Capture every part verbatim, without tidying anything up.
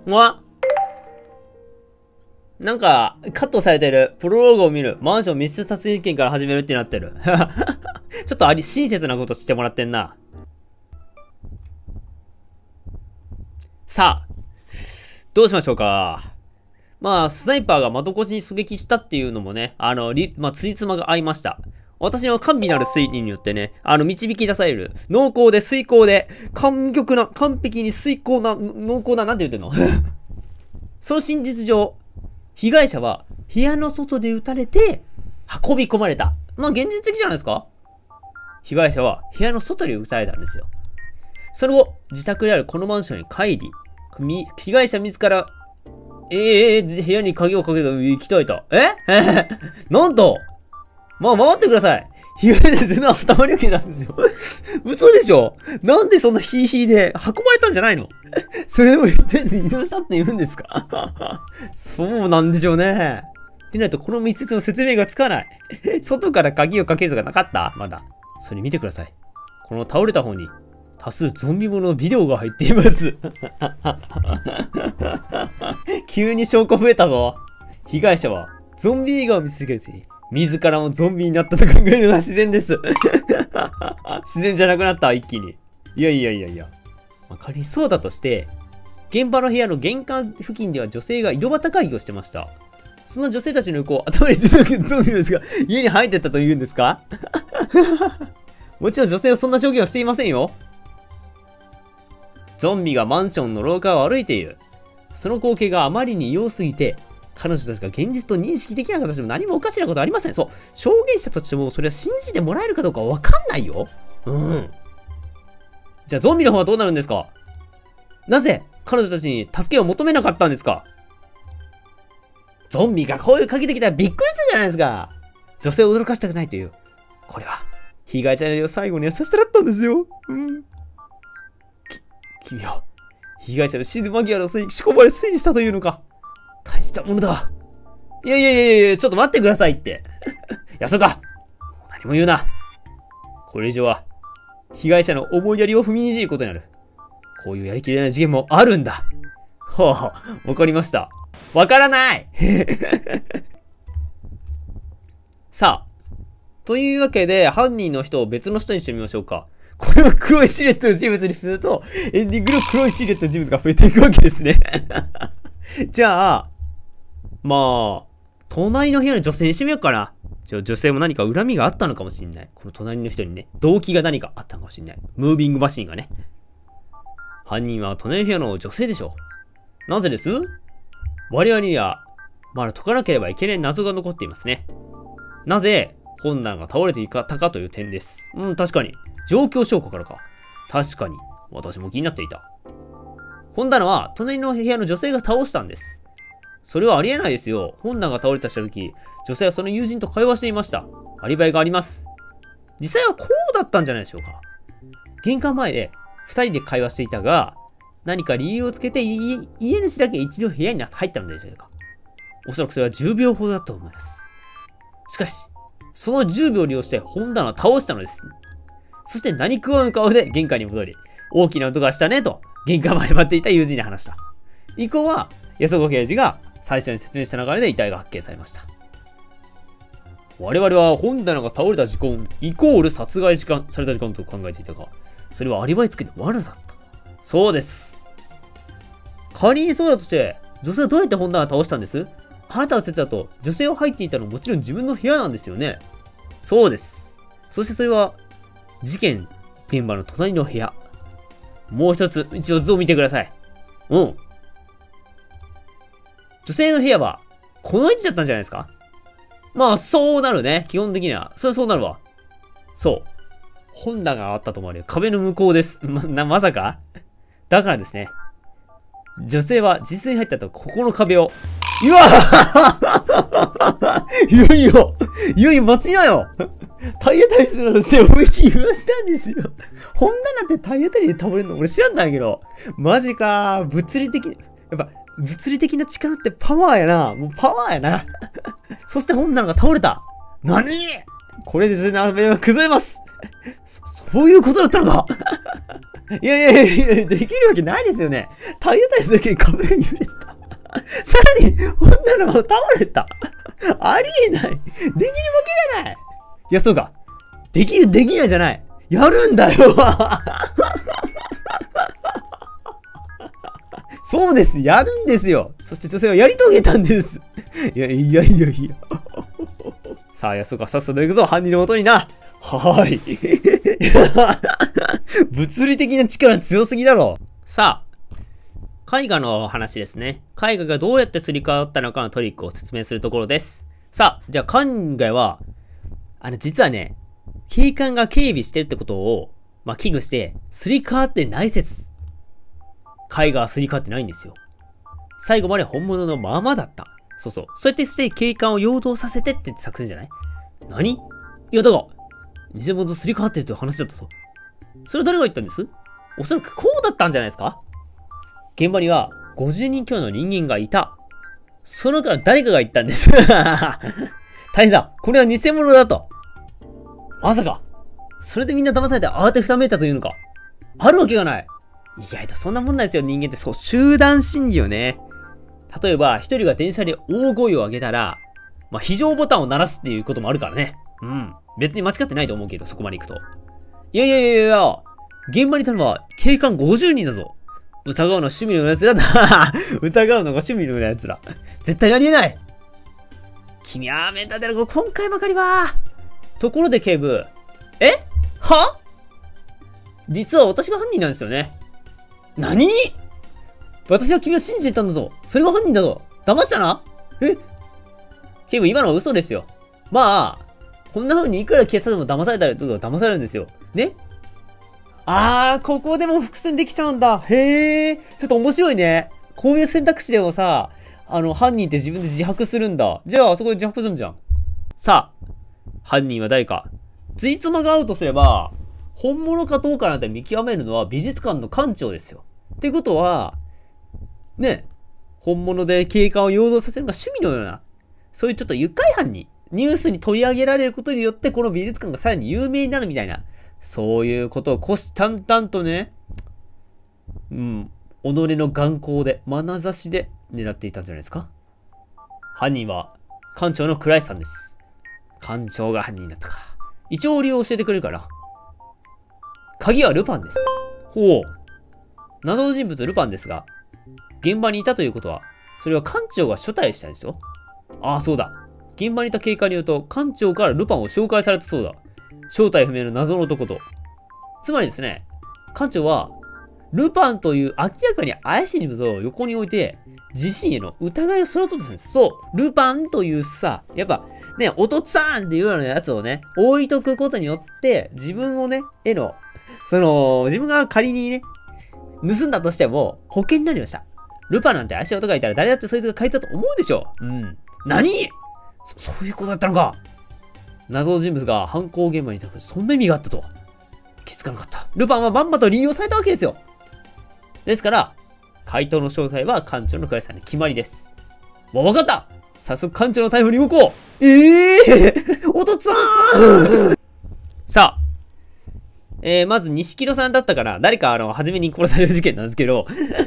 うわなんか、カットされてる。プロローグを見る。マンション密室殺人事件から始めるってなってる。ちょっとあり、親切なことしてもらってんな。さあ、どうしましょうか。まあ、スナイパーが窓越しに狙撃したっていうのもね、あの、り、まあ、ついつまが合いました。私の甘美なる推理によってね、あの、導き出される、濃厚で水厚で、完璧な、完璧に水厚な、濃厚な、なんて言ってんのその真実上、被害者は部屋の外で撃たれて運び込まれた。まあ現実的じゃないですか。被害者は部屋の外で撃たれたんですよ。その後、自宅であるこのマンションに帰り、被害者自ら、ええー、部屋に鍵をかけた行きたいと。えなんとまあ回ってください。被害者自分の頭に受けたんですよ。嘘でしょ。なんでそんなヒーヒーで運ばれたんじゃないのそれでもとりあえず移動したって言うんですかそうなんでしょうね。ってなるとこの密室の説明がつかない。外から鍵をかけるとかなかったまだ。それ見てください。この倒れた方に多数ゾンビものビデオが入っています。急に証拠増えたぞ。被害者はゾンビ映画を見続けるうちに自らもゾンビになったと考えるのが自然です。自然じゃなくなった、一気に。いやいやいやいや。まあ、仮にそうだとして、現場の部屋の玄関付近では女性が井戸端会議をしてました。その女性たちの横を頭に自動でゾンビですが、家に入ってったと言うんですかもちろん女性はそんな証言をしていませんよ。ゾンビがマンションの廊下を歩いている。その光景があまりに異様すぎて、彼女たちが現実と認識できなかったとしても何もおかしなことありません。そう。証言者としてもそれは信じてもらえるかどうかわかんないよ。うん。じゃあゾンビの方はどうなるんですか？なぜ彼女たちに助けを求めなかったんですか？ゾンビがこういうかけてきたらびっくりするじゃないですか。女性を驚かしたくないという。これは被害者の最後に優しさだったんですよ。うん。き、君は被害者の死ぬ間際の末に仕込まれ推理したというのか。大したものだ。いやいやいやいや、ちょっと待ってくださいって。いや、そうか。何も言うな。これ以上は、被害者の思いやりを踏みにじることになる。こういうやりきれない事件もあるんだ。はあ、わかりました。わからないさあ。というわけで、犯人の人を別の人にしてみましょうか。これは黒いシルエットの人物にすると、エンディングの黒いシルエットの人物が増えていくわけですね。じゃあ、まあ、隣の部屋の女性にしてみようかな。じゃあ女性も何か恨みがあったのかもしんない。この隣の人にね、動機が何かあったのかもしんない。ムービングマシンがね。犯人は隣の部屋の女性でしょう。なぜです？我々には、まだ解かなければいけない謎が残っていますね。なぜ、本棚が倒れていたかという点です。うん、確かに。状況証拠からか。確かに。私も気になっていた。本棚は隣の部屋の女性が倒したんです。それはありえないですよ。本棚が倒れたした時、女性はその友人と会話していました。アリバイがあります。実際はこうだったんじゃないでしょうか。玄関前で二人で会話していたが、何か理由をつけて家主だけ一度部屋に入ったのでしょうか。おそらくそれはじゅうびょうほどだと思います。しかし、そのじゅうびょうを利用して本棚を倒したのです。そして何食わぬ顔で玄関に戻り、大きな音がしたねと、玄関前で待っていた友人に話した。以降は、安岡刑事が最初に説明した流れで遺体が発見されました。我々は本棚が倒れた時間、イコール殺害時間された時間と考えていたが、それはアリバイ作りの罠だった。そうです。仮にそうだとして、女性はどうやって本棚を倒したんです？あなたの説だと、女性を入っていたのはもちろん自分の部屋なんですよね。そうです。そしてそれは、事件現場の隣の部屋。もう一つ、一応図を見てください。うん。女性の部屋は、この位置だったんじゃないですか？まあ、そうなるね。基本的には。それはそうなるわ。そう。本棚があったと思われる壁の向こうです。ま、な、まさか？だからですね。女性は実際に入ったと、ここの壁を。うわいよいよいよいよ待ちなよ体当たりするなどして思いっきり言わしたんですよ。本棚って体当たりで倒れるの俺知らんだけど。マジかー。物理的に、やっぱ、物理的な力ってパワーやな。もうパワーやな。そして本棚が倒れた。何？これで全然アベは崩れます。そ、そういうことだったのかいやいやいや、できるわけないですよね。体当たりするだけで壁が揺れた。さらに、女の子倒れた。ありえない。できるわけがない。いや、そうか。できる、できないじゃない。やるんだよ。そうです。やるんですよ。そして女性はやり遂げたんです。いや、いやいやいや。さあ、いや、そうか。さっさと行くぞ。犯人のもとにな。はーい。物理的な力強すぎだろ。さあ、絵画の話ですね。絵画がどうやってすり替わったのかのトリックを説明するところです。さあ、じゃあ、絵画は、あの、実はね、警官が警備してるってことを、まあ、危惧して、すり替わってない説。絵画はすり替わってないんですよ。最後まで本物のままだった。そうそう。そうやってして警官を陽動させてって作戦じゃない？何？いや、だが、偽物とすり替わってるという話だったぞ。それは誰が言ったんです？おそらくこうだったんじゃないですか？現場にはごじゅうにん強の人間がいた。その中の誰かが言ったんです。大変だ。これは偽物だと。まさか。それでみんな騙されて慌てふためいたというのか。あるわけがない。意外とそんなもんなんですよ、人間って。そう、集団心理よね。例えば、一人が電車で大声を上げたら、まあ、非常ボタンを鳴らすっていうこともあるからね。うん。別に間違ってないと思うけど、そこまで行くと。いやいやいやいや、現場にいたのは警官ごじゅうにんだぞ。疑うのは趣味のやつらだ。疑うのが趣味のやつら。絶対にありえない。君はメンタルだろ、今回ばかりは。ところで警部。え？は？実は私が犯人なんですよね。何？私は君を信じてたんだぞ。それが犯人だぞ。騙したな？え？警部、今のは嘘ですよ。まあ、こんな風にいくら警察でも騙されたりとか騙されるんですよ。ね？あー、ここでも伏線できちゃうんだ。へー。ちょっと面白いね。こういう選択肢でもさ、あの、犯人って自分で自白するんだ。じゃあ、あそこで自白するんじゃん。さあ、犯人は誰か。ついつまが合うとすれば、本物かどうかなんて見極めるのは美術館の館長ですよ。ってことは、ね、本物で警官を陽動させるのが趣味のような、そういうちょっと愉快犯に、ニュースに取り上げられることによって、この美術館がさらに有名になるみたいな、そういうことを虎視眈々とね、うん、己の眼光で、眼差しで狙っていたんじゃないですか。犯人は、館長の倉石さんです。館長が犯人だったか。一応理由を教えてくれるかな。鍵はルパンです。ほう。謎の人物ルパンですが、現場にいたということは、それは館長が招待したんですよ。ああ、そうだ。現場にいた警官によると、館長からルパンを紹介されたそうだ。正体不明の謎の男と。つまりですね、館長は、ルパンという明らかに怪しい人物を横に置いて、自身への疑いをそろとするんです。そう、ルパンというさ、やっぱ、ね、おとっつぁんっていうようなやつをね、置いとくことによって、自分をね、への、その、自分が仮にね、盗んだとしても、保険になりました。ルパンなんて怪しい男がいたら誰だってそいつが書いたと思うでしょう。うん。何？そ、そういうことだったのか。謎の人物が犯行現場にいたから、そんな意味があったと。気づかなかった。ルパンはまんまと利用されたわけですよ。ですから、回答の正体は館長の倉石さんに決まりです。もう分かった。早速館長の逮捕に動こう。ええー、おとっつぁんさあ、えー、まず錦戸さんだったから、誰かあの、初めに殺される事件なんですけど、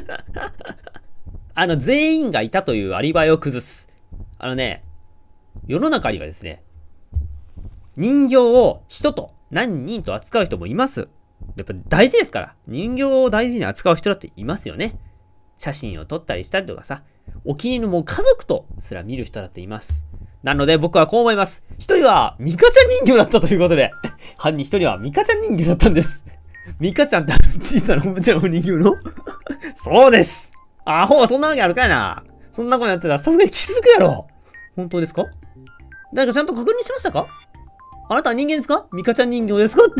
あの、全員がいたというアリバイを崩す。あのね、世の中にはですね、人形を人と何人と扱う人もいます。やっぱ大事ですから。人形を大事に扱う人だっていますよね。写真を撮ったりしたりとかさ、お気に入りのもう家族とすら見る人だっています。なので僕はこう思います。一人はミカちゃん人形だったということで、犯人一人はミカちゃん人形だったんです。ミカちゃんって小さなおもちゃの人形のそうです。アホ、そんなわけあるかいな。そんなことやってたらさすがに気づくやろ。本当ですか？誰かちゃんと確認しましたか？あなたは人間ですか？ミカちゃん人形ですかって。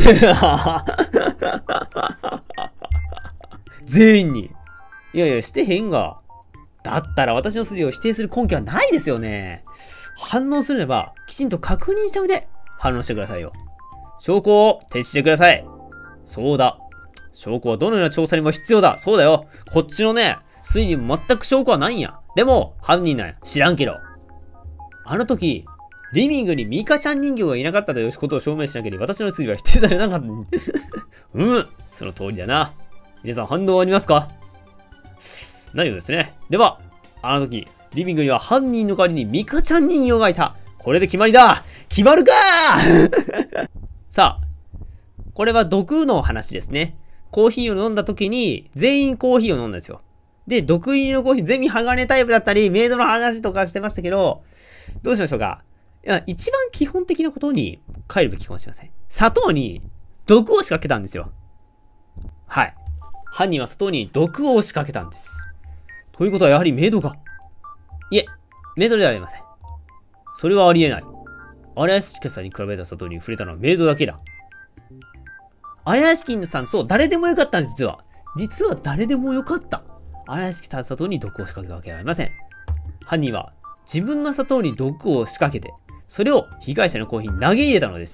全員に。いやいや、してへんが。だったら私の筋を否定する根拠はないですよね。反応するならば、きちんと確認した上で反応してくださいよ。証拠を提示してください。そうだ。証拠はどのような調査にも必要だ。そうだよ。こっちのね、推理も全く証拠はないんや。でも、犯人なんや。知らんけど。あの時、リビングにミカちゃん人形がいなかったということを証明しなければ私の推理は否定されなかった。うん、その通りだな。 皆さん反応ありますか？ないようですね。では、あの時、リビングには犯人の代わりにミカちゃん人形がいた。これで決まりだ。決まるかーさあ、これは毒の話ですね。コーヒーを飲んだ時に、全員コーヒーを飲んだんですよ。で、毒入りのコーヒー、ゼミ鋼タイプだったり、メイドの話とかしてましたけど、どうしましょうか。いや、一番基本的なことに帰るべきかもしれません。砂糖に毒を仕掛けたんですよ。はい。犯人は砂糖に毒を仕掛けたんです。ということはやはりメイドが。いえ、メイドではありません。それはありえない。荒屋敷さんに比べた砂糖に触れたのはメイドだけだ。荒屋敷さん、そう、誰でもよかったんです、実は。実は誰でもよかった。荒屋敷さん砂糖に毒を仕掛けたわけではありません。犯人は自分の砂糖に毒を仕掛けて、それを被害者のコーヒーに投げ入れたのです。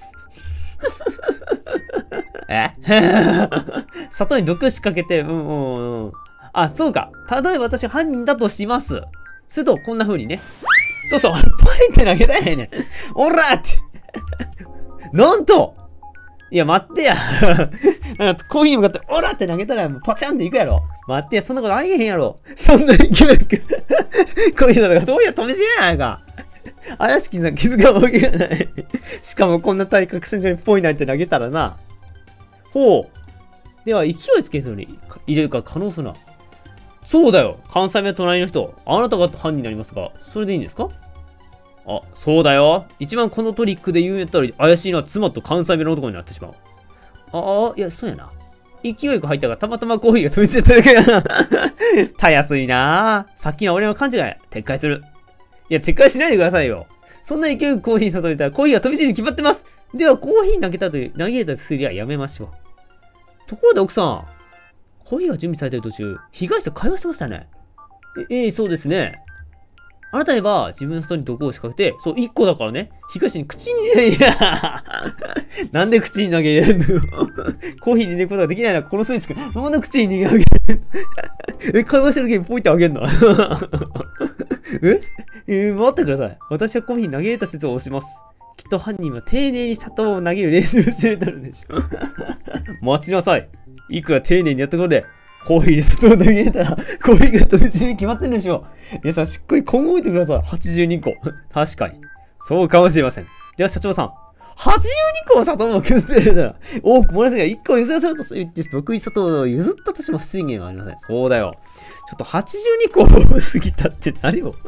え砂糖に毒を仕掛けて、うんうんうん。あ、そうか。例えば私犯人だとします。すると、こんな風にね。そうそう、パイって投げたいね。おらって。なんといや、待ってや。なんかコーヒーに向かって、おらって投げたら、もうパチャンっていくやろ。待ってや、そんなことありえへんやろ。そんな勢いよく。コーヒーだから、どうや飛び散れないか。荒敷さん気づかんわけがない。しかもこんな対角線上にポイなんて投げたらな。ほう。では、勢いつけずに入れるか可能するな。そうだよ。関西弁隣の人。あなたが犯人になりますが、それでいいんですか？あ、そうだよ。一番このトリックで言うんやったら怪しいのは妻と関西弁の男になってしまう。ああ、いや、そうやな。勢いよく入ったがたまたまコーヒーが飛び散っただけだな。たやすいな。さっきの俺の勘違い、撤回する。いや、撤回しないでくださいよ。そんな勢いよくコーヒーに注いだらコーヒーが飛び散るに決まってます。では、コーヒー投げたという、投げ入れた推理はやめましょう。ところで奥さん、コーヒーが準備されている途中、被害者会話してましたね。え、ええ、そうですね。あなたには自分の人に毒を仕掛けて、そう、一個だからね、被害者に口に、いやなんで口に投げ入れるのよ。コーヒーに入れることができないのはこの数値くん。なんで口に投げ入れるえ、会話してるゲームポイってあげんのええー、待ってください。私はコーヒーに投げ入れた説を押します。きっと犯人は丁寧に砂糖を投げる練習をしていたのでしょう。待ちなさい。いくら丁寧にやったことで、コーヒーに砂糖を投げ入れたら、コーヒーが飛び散りに決まってるでしょう。皆さんしっかり今後置いてください。はちじゅうにこ。確かに。そうかもしれません。では社長さん。はちじゅうにこも砂糖を削ってるなら、多く漏らすがいっこ譲らせると言って得意砂糖を譲ったとしても不審言はありません。そうだよ。ちょっとはちじゅうにこ多すぎたって何を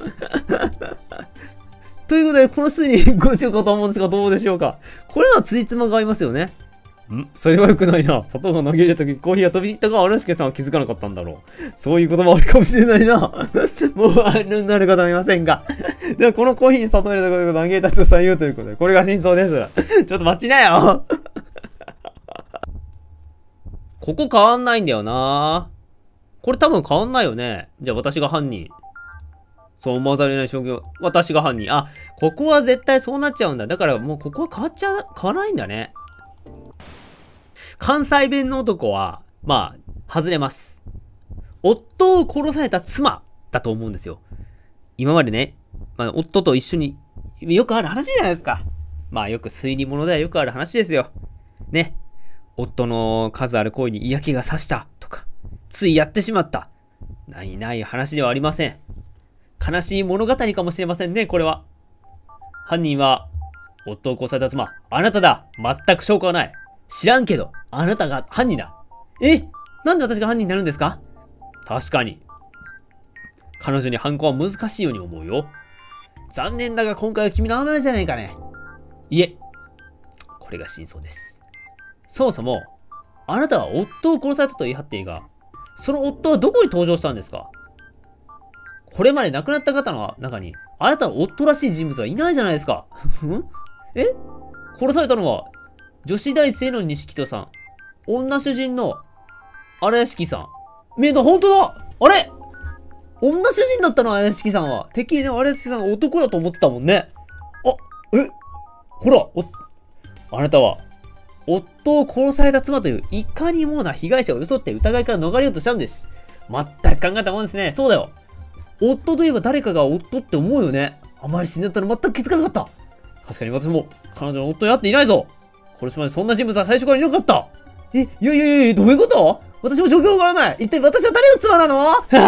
ということで、この数にごしようかと思うんですが、どうでしょうか。これはついつまが合いますよね。んそれは良くないな。砂糖が投げ入れた時コーヒーが飛び散ったが、荒敷さんは気づかなかったんだろう。そういうこともあるかもしれないな。もうあるなる方はいませんが。では、このコーヒーに砂糖を入れたことを投げ入れたと採用ということで、これが真相です。ちょっと待ちなよ。ここ変わんないんだよな。これ多分変わんないよね。じゃあ私が犯人。そう思わざるを得ない証拠。私が犯人。あ、ここは絶対そうなっちゃうんだ。だからもうここは変わっちゃう、変わらないんだね。関西弁の男は、まあ、外れます。夫を殺された妻だと思うんですよ。今までね、まあ、夫と一緒に、よくある話じゃないですか。まあよく推理物ではよくある話ですよ。ね。夫の数ある行為に嫌気がさしたとか、ついやってしまった。ないない話ではありません。悲しい物語かもしれませんね、これは。犯人は、夫を殺された妻、あなただ。全く証拠はない。知らんけど、あなたが犯人だ。え？なんで私が犯人になるんですか？確かに。彼女に犯行は難しいように思うよ。残念だが今回は君の甘めじゃないかね。いえ、これが真相です。そもそも、あなたは夫を殺されたと言い張っているが、その夫はどこに登場したんですか？これまで亡くなった方の中に、あなたの夫らしい人物はいないじゃないですか。え？殺されたのは、女子大生の錦戸さん。女主人の荒屋敷さん。メイド、本当だ！あれ？女主人だったの荒屋敷さんは。てっきりね、荒屋敷さんが男だと思ってたもんね。あ、え？ほら、お、あなたは、夫を殺された妻といういかにもな被害者を装って疑いから逃れようとしたんです。全く考えたもんですね。そうだよ。夫といえば誰かが夫って思うよね。あまり死んだったら全く気づかなかった。確かに私も彼女の夫に会っていないぞ。殺すまでそんな人物は最初からいなかった。え、いやいやいや、どういうこと？ 私も状況がわからない。一体私は誰の妻なの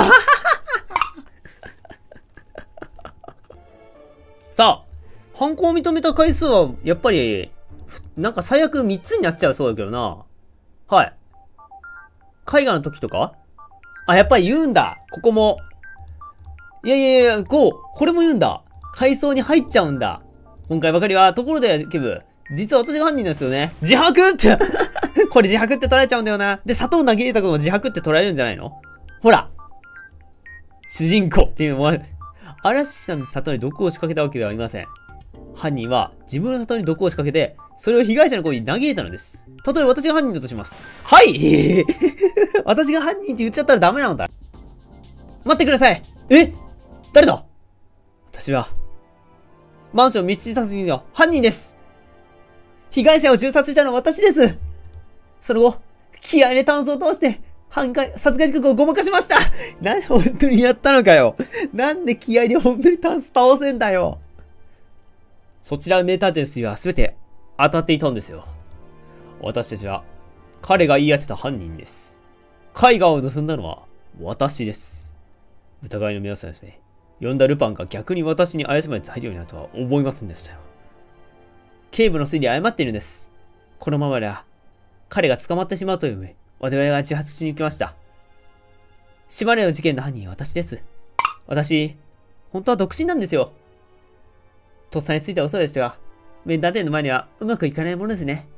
さあ、犯行を認めた回数は、やっぱり、なんか最悪みっつになっちゃうそうだけどな。はい。絵画の時とかあ、やっぱり言うんだ。ここも。いやいやいや、こう、これも言うんだ。階層に入っちゃうんだ。今回ばかりは、ところで、ケブ。実は私が犯人なんですよね。自白ってこれ自白って捉えちゃうんだよな。で、砂糖投げ入れたことも自白って捉えるんじゃないの？ほら主人公っていうのは、嵐さんの砂糖に毒を仕掛けたわけではありません。犯人は自分の砂糖に毒を仕掛けて、それを被害者の子に投げ入れたのです。例えば私が犯人だとします。はい私が犯人って言っちゃったらダメなのだ。待ってください。え？誰だ？私は、マンション密室殺人の犯人です。被害者を銃殺したのは私です。その後、気合でタンスを通して、犯罪、殺害時刻をごまかしました。なんで本当にやったのかよ。なんで気合で本当にタンス倒せんだよ。そちらの名探偵の推理は全て当たっていたんですよ。私たちは、彼が言い当てた犯人です。絵画を盗んだのは私です。疑いの皆さんですね。呼んだルパンが逆に私に怪しまれ材料になるとは思いませんでしたよ。警部の推理は誤っているんです。このままでは、彼が捕まってしまうという上、我々が自発しに行きました。島根の事件の犯人は私です。私、本当は独身なんですよ。とっさについた嘘でしたが、名探偵の前にはうまくいかないものですね。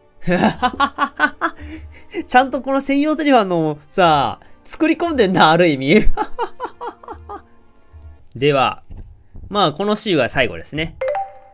ちゃんとこの専用セリフあの、さあ、作り込んでんな、ある意味。では、まあ、この週が最後ですね。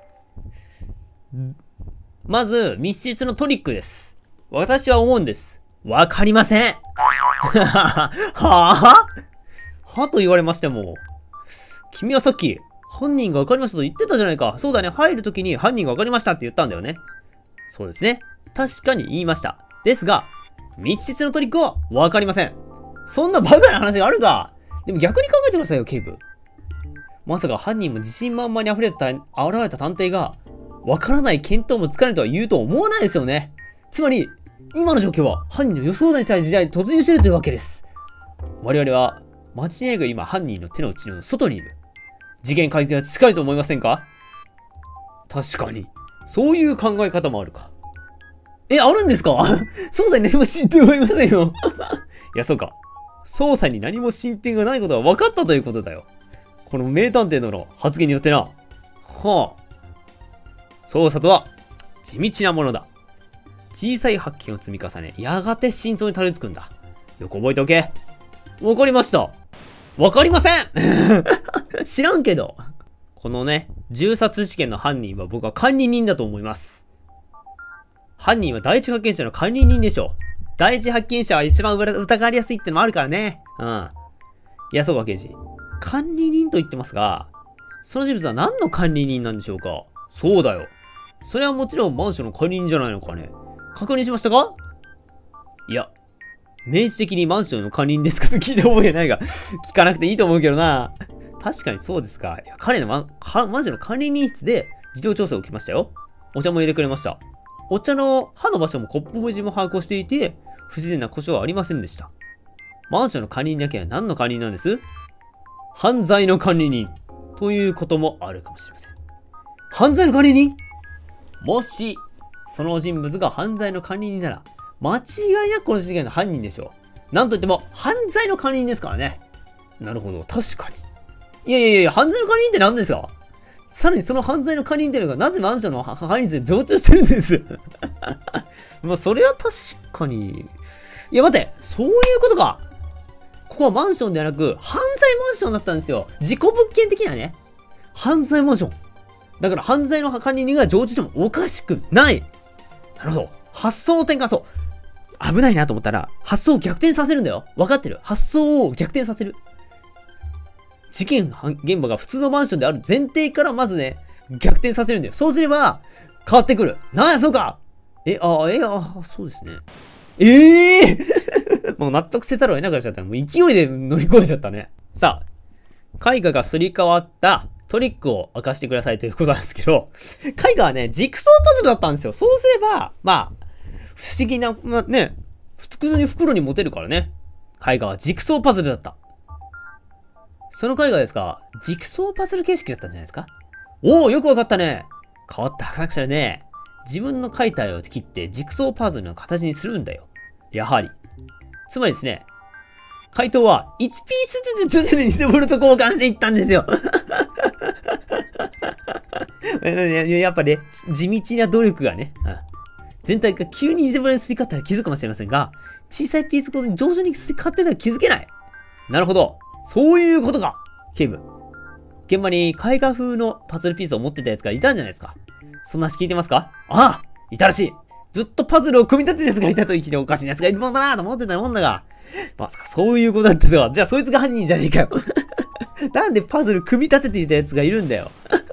まず、密室のトリックです。私は思うんです。わかりません。はぁはと言われましても。君はさっき、犯人がわかりましたと言ってたじゃないか。そうだね。入るときに犯人がわかりましたって言ったんだよね。そうですね。確かに言いました。ですが、密室のトリックはわかりません。そんなバカな話があるか。でも逆に考えてくださいよ、警部。まさか犯人も自信満々に溢れた、現れた探偵が、わからない見当もつかないとは言うと思わないですよね。つまり、今の状況は犯人の予想だにしたい時代に突入しているというわけです。我々は、間違いなく今犯人の手の内の外にいる。事件解決は近いと思いませんか？確かに。そういう考え方もあるか。え、あるんですか？捜査に何も進展はありませんよ。いや、そうか。捜査に何も進展がないことは分かったということだよ。この名探偵の発言によってな。はあ。捜査とは、地道なものだ。小さい発見を積み重ね、やがて真相にたどり着くんだ。よく覚えておけ。わかりました。わかりません知らんけど。このね、銃殺事件の犯人は僕は管理人だと思います。犯人は第一発見者の管理人でしょう。第一発見者は一番疑われやすいってのもあるからね。うん。いや、そうか、刑事。管理人と言ってますが、その人物は何の管理人なんでしょうか？そうだよ。それはもちろんマンションの管理人じゃないのかね。確認しましたか？いや、明示的にマンションの管理人ですかと聞いた覚えないが、聞かなくていいと思うけどな。確かにそうですか。いや、彼のマン、マンションの管理人室で自動調整を受けましたよ。お茶も入れてくれました。お茶の歯の場所もコップ文字も把握していて、不自然な故障はありませんでした。マンションの管理人だけは何の管理人なんです？犯罪の管理人。ということもあるかもしれません。犯罪の管理人？もし、その人物が犯罪の管理人なら、間違いなくこの事件の犯人でしょう。なんといっても、犯罪の管理人ですからね。なるほど、確かに。いやいやいや、犯罪の管理人って何ですか？さらにその犯罪の管理人っていうのがなぜマンションの犯人で常駐してるんですまあ、それは確かに。いや、待って、そういうことか。ここはマンションではなく、犯罪マンションだったんですよ。事故物件的なね。犯罪マンション。だから犯罪の管理人が常駐してもおかしくない。なるほど。発想を転換そう。危ないなと思ったら、発想を逆転させるんだよ。分かってる。発想を逆転させる。事件現場が普通のマンションである前提からまずね、逆転させるんだよ。そうすれば、変わってくる。なんや、そうか。え、あ、え、あ、そうですね。ええー、もう納得せざるを得なくなっちゃった。もう勢いで乗り越えちゃったね。さあ、絵画がすり替わったトリックを明かしてくださいということなんですけど、絵画はね、ジグソーパズルだったんですよ。そうすれば、まあ、不思議な、まあ、ね、 普通に袋に持てるからね。絵画はジグソーパズルだった。その絵画ですか、ジグソーパズル形式だったんじゃないですか。おお、よくわかったね。変わった博作者でね。自分の描いた絵を切ってジグソーパズルの形にするんだよ。やはり。つまりですね、回答はいちピースずつ徐々に偽物と交換していったんですよ。やっぱね、地道な努力がね、うん、全体が急に偽物にすり替わったら気づくかもしれませんが、小さいピースごとに徐々にすり替わってたら気づけない。なるほど。そういうことか。警部。現場に絵画風のパズルピースを持ってたやつがいたんじゃないですか。そんな話聞いてますか？ああ、いたらしい。ずっとパズルを組み立てたやつがいたと聞いておかしいやつがいるもんだなと思ってたもんだが。まさかそういうことだったとは。じゃあそいつが犯人じゃねえかよ。なんでパズル組み立てていたやつがいるんだよ。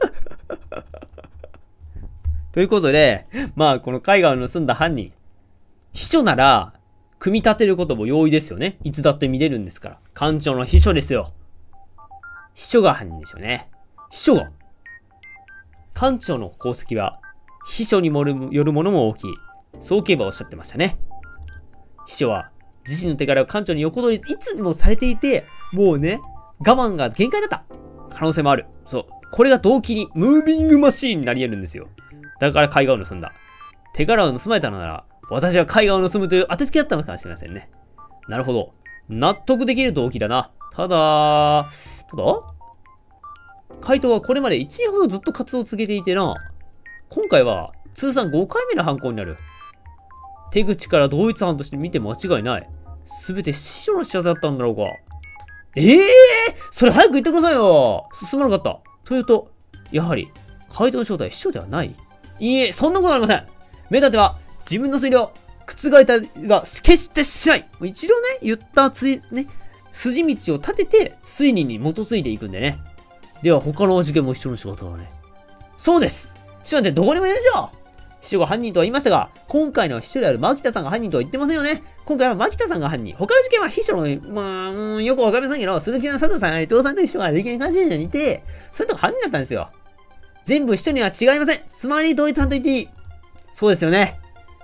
ということで、まあこの絵画を盗んだ犯人。秘書なら、組み立てることも容易ですよね。いつだって見れるんですから。館長の秘書ですよ。秘書が犯人でしょうね。秘書が。館長の功績は、秘書によるものも大きい。そう警部はおっしゃってましたね。秘書は、自身の手柄を館長に横取り、いつもされていて、もうね、我慢が限界だった。可能性もある。そう。これが動機に、ムービングマシーンになり得るんですよ。だから絵画を盗んだ。手柄を盗まれたのなら、私は絵画を盗むという当てつけだったのかもしれませんね。なるほど。納得できる動機だな。ただ、ただ怪盗はこれまでいちねんほどずっと活動を続けていてな。今回は通算ごかいめの犯行になる。手口から同一犯として見て間違いない。すべて師匠の仕業だったんだろうか。ええー、それ早く言ってくださいよ。進まなかった。というと、やはり、怪盗の正体は師匠ではない。いいえ、そんなことありません。目立ては、自分の推理を覆ったは決してしない。一度ね、言ったつい、ね、筋道を立てて推理に基づいていくんでね。では他の事件も一緒の仕事だね。そうです。秘書なんてどこにもいるでしょ。秘書が犯人とは言いましたが、今回の秘書である牧田さんが犯人とは言ってませんよね。今回は牧田さんが犯人。他の事件は秘書の、まあ、うん、よくわかりませんけど、鈴木さん、佐藤さん、伊藤さんと秘書が事件関係者にいて、それと犯人だったんですよ。全部秘書には違いません。つまり同一犯と言っていい。そうですよね。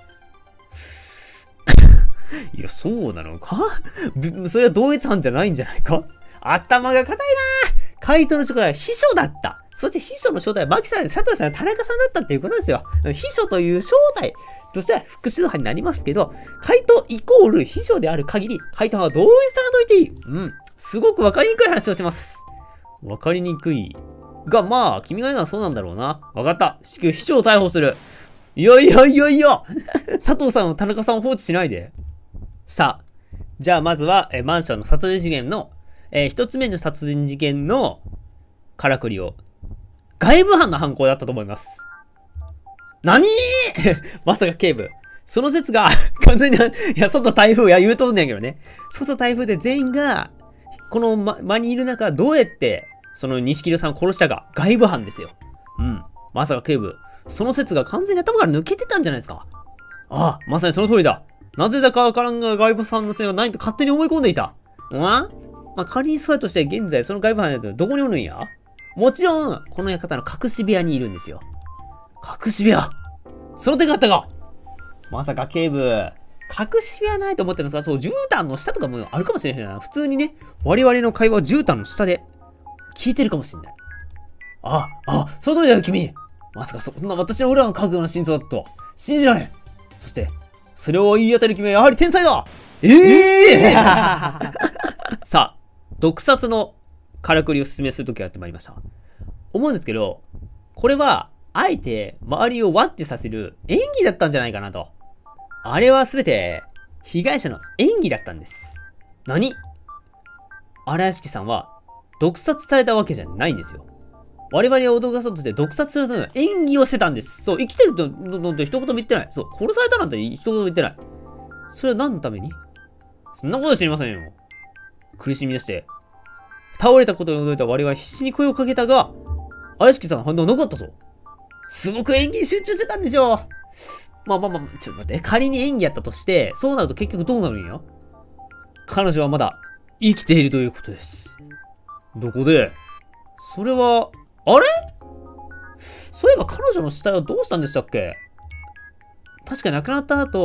いや、そうなのか？それは同一犯じゃないんじゃないか？頭が硬いな。怪盗の職は秘書だった。そして秘書の正体は牧さん、佐藤さん、田中さんだったっていうことですよ。秘書という正体としては複数犯になりますけど、怪盗イコール秘書である限り、怪盗は同一犯と言っていい。うん。すごくわかりにくい話をしてます。わかりにくい。が、まあ、君が言うのはそうなんだろうな。わかった。秘書を逮捕する。いやいやいやいや佐藤さん、田中さんを放置しないで。さあ、じゃあまずは、えマンションの殺人事件の、えー、一つ目の殺人事件のからくりを、外部犯の犯行だったと思います。何まさか警部。その説が、完全に、いや、外台風、いや、言うとんねんけどね。外台風で全員が、この間、間にいる中、どうやって、その錦戸さんを殺したか、外部犯ですよ。うん。まさか警部。その説が完全に頭から抜けてたんじゃないですか。ああ、まさにその通りだ。なぜだかわからんが外部さんのせいはないと勝手に思い込んでいた。うん、まあ、仮にそうやとして現在その外部犯やとどこにおるんや？もちろん、この館の隠し部屋にいるんですよ。隠し部屋その手があったか。まさか警部、隠し部屋ないと思ってるんですか？そう、絨毯の下とかもあるかもしれへんな。普通にね、我々の会話を絨毯の下で聞いてるかもしれない。あ、あ、その通りだよ、君。まさかそんな私の裏が書くような真相だとは信じられん。そして、それを言い当たる君はやはり天才だ。ええー、さあ、毒殺のからくりを説明するときがやってまいりました。思うんですけど、これは、あえて周りをワッチさせる演技だったんじゃないかなと。あれはすべて被害者の演技だったんです。何？荒屋敷さんは毒殺されたわけじゃないんですよ。我々を脅かそうとして毒殺するための演技をしてたんです。そう、生きてるのって一言も言ってない。そう、殺されたなんて一言も言ってない。それは何のために？そんなこと知りませんよ。苦しみ出して、倒れたことに驚いた我々は必死に声をかけたが、荒屋敷さんの反応なかったぞ。すごく演技に集中してたんでしょう。まあまあまあ、ちょっと待って。仮に演技やったとして、そうなると結局どうなるんや？彼女はまだ生きているということです。どこで？それは、あれ？そういえば彼女の死体はどうしたんでしたっけ？確か亡くなった後、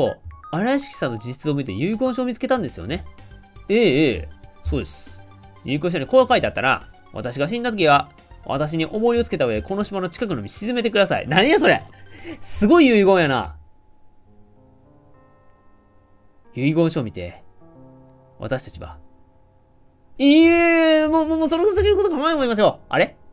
荒屋敷さんの実質を見て遺言書を見つけたんですよね。ええ、ええ、そうです。遺言書にこう書いてあったら、私が死んだ時は、私に重りをつけた上でこの島の近くの海沈めてください。何やそれ、すごい遺言やな。遺言書を見て、私たちは、いいえ、もう、もう、その先のこと構えもいましょう。あれ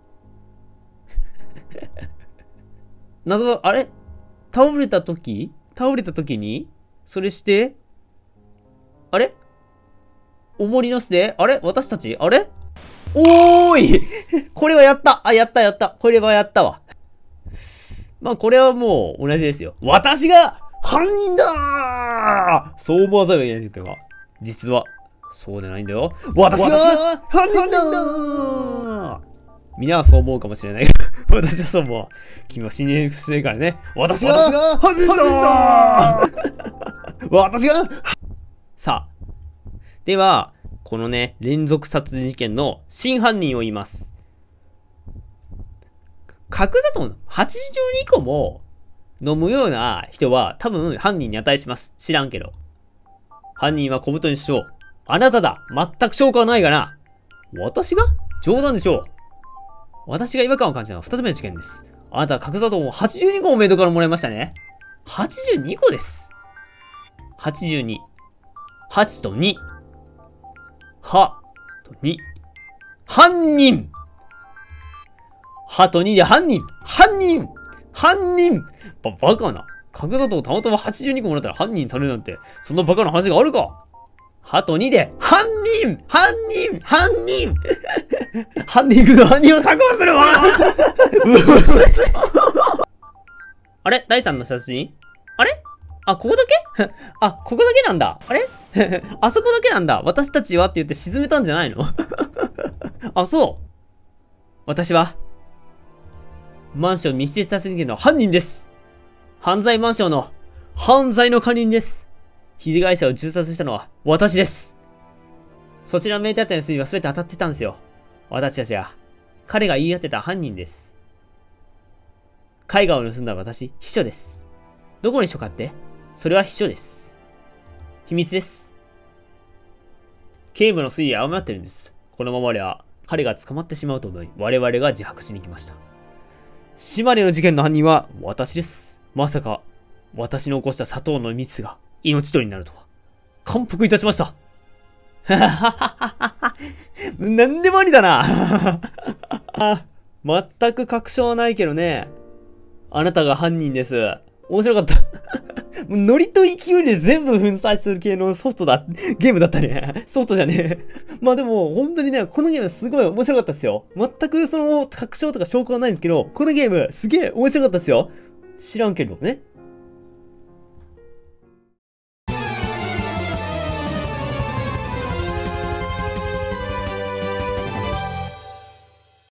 謎は、あれ倒れた時倒れた時にそれして、あれ重りのせて、あれ私たちあれおーいこれはやったあ、やったやったこれはやったわ。まあ、これはもう同じですよ。私が犯人だーそう思わざるを得ない事件は、実は、そうでないんだよ。私が犯人だーみんなはそう思うかもしれないが、私はそう思う。君は死にしてるからね。私が犯人だー私がさあ。では、このね、連続殺人事件の真犯人を言います。角砂糖のはちじゅうにこも飲むような人は多分犯人に値します。知らんけど。犯人は小太り首相。あなただ。全く証拠はないがな。私が冗談でしょう。私が違和感を感じたのはふたつめの事件です。あなたは角砂糖をはちじゅうにこもメイドからもらいましたね。はちじゅうにこです。はちじゅうに。はちとに。はとに。犯人はとにで犯人犯人犯人ば、バカな。角砂糖をたまたまはちじゅうにこもらったら犯人されるなんて、そんなバカな話があるか。はとにで、犯人犯人犯人犯人の犯人を確保するわあれ第三の殺人あれあ、ここだけあ、ここだけなんだ。あれあそこだけなんだ。私たちはって言って沈めたんじゃないのあ、そう。私は、マンション密室殺人事件の犯人です。犯罪マンションの犯罪の管理人です。被害者を銃殺したのは私です。そちらのメーターの推理は全て当たってたんですよ。私たちは、彼が言い当てた犯人です。絵画を盗んだ私、秘書です。どこに書かって？それは秘書です。秘密です。警部の推理は誤ってるんです。このままでは、彼が捕まってしまうと思い、我々が自白しに来ました。島根の事件の犯人は私です。まさか、私の起こした砂糖の蜜が命取りになるとは。感服いたしました。なんでもありだな。全く確証はないけどね。あなたが犯人です。面白かった。ノリと勢いで全部粉砕する系のソフトだ、ゲームだったね。ソフトじゃねえ。まあでも、本当にね、このゲームすごい面白かったですよ。全くその確証とか証拠はないんですけど、このゲームすげえ面白かったですよ。知らんけどね。